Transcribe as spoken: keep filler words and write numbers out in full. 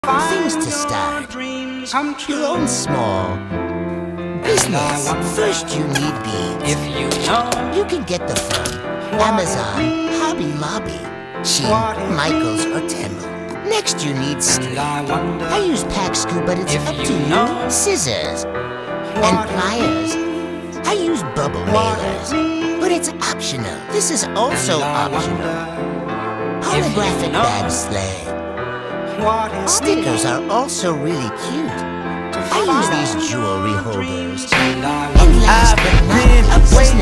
Things to start. Your own small business. First you need beads. If you know, You can get them from Amazon, Hobby Lobby, Shein, Michaels, or Temu. Next you need string. I wonder I use pack scoop, but it's if up you to you. know Scissors and pliers. I use bubble mailers, but it's optional. This is also I optional. wonder Holographic know bag sleigh. what is Stickers are also really cute. I use these jewelry holders. and I And last but not a business.